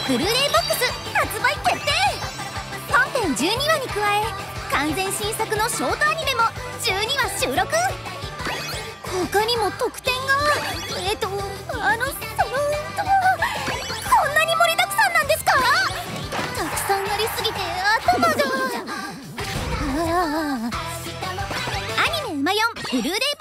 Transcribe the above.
ブルーレイボックス発売決定。本編12話に加え完全新作のショートアニメも12話収録。他にも特典がこんなに盛りだくさんなんですか？たくさんありすぎて頭がアニメうま4ブルーレイ